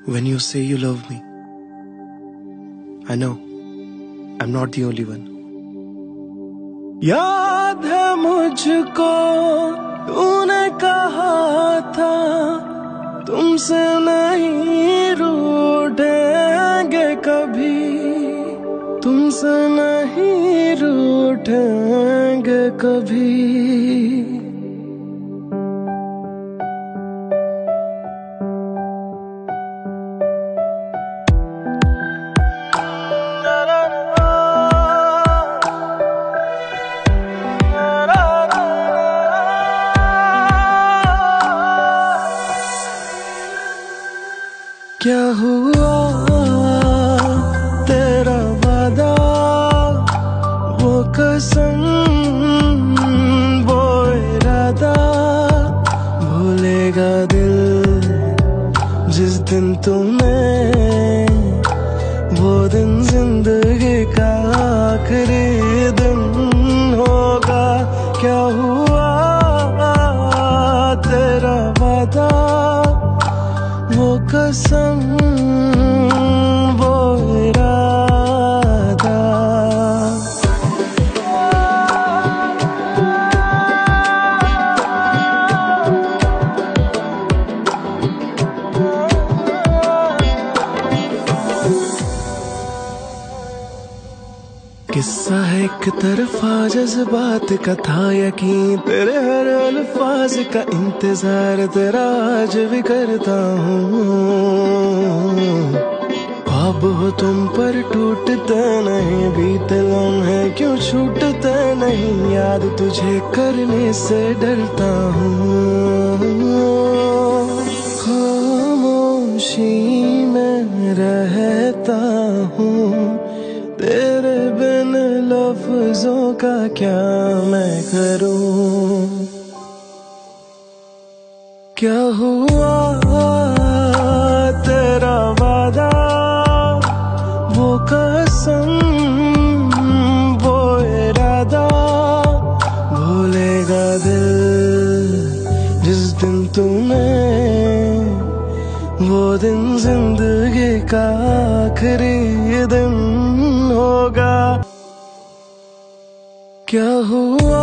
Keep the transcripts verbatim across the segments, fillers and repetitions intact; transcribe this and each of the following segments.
When you say you love me, I know I'm not the only one. याद है मुझको तूने कहा था तुमसे नहीं रूठेंगे कभी, तुमसे नहीं रूठेंगे कभी। क्या हुआ तेरा वादा, वो कसम वो इरादा, भूलेगा दिल जिस दिन तुम्हें, वो दिन जिंदगी का आखिरी दिन होगा। क्या हुआ तेरा वादा, वो कसम वो इरादा। किस्सा है एक तरफा जज्बात का था यकीन, तेरे हर अल्फाज का इंतजार तेरा आज भी करता हूँ। ख्वाब हो तुम पर टूटते नहीं, बीते लम्हे क्यों छूटते नहीं, याद तुझे करने से डरता हूँ। खामोशी में रहता हूँ, तेरे बिन लफ्जों का क्या मैं करूं। क्या हुआ तेरा वादा, वो कसम वो इरादा, भूलेगा दिल जिस दिन तुम्हें, वो दिन जिंदगी का आखिरी दिन होगा। क्या हुआ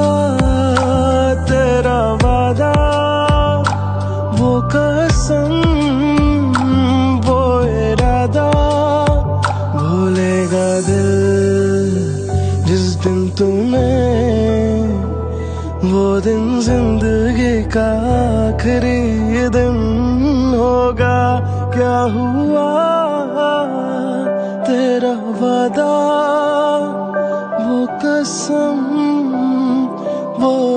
तेरा वादा, वो कसम वो इरादा, भूलेगा दिल जिस दिन तुम्हें, वो दिन जिंदगी का आखिरी दिन होगा। क्या हुआ तेरा वादा, वो कसम वो